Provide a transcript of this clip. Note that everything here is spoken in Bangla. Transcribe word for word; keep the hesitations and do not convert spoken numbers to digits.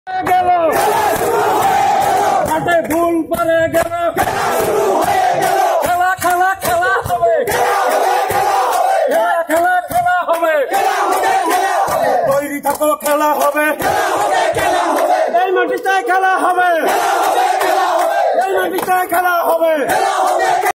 গেল হাতে ভুল পরে গেল খেলা খেলা খেলা হবে খেলা খেলা খেলা হবে তৈরি থাকো খেলা হবে এই মাটিতে খেলা হবে এই মাটিতে খেলা হবে।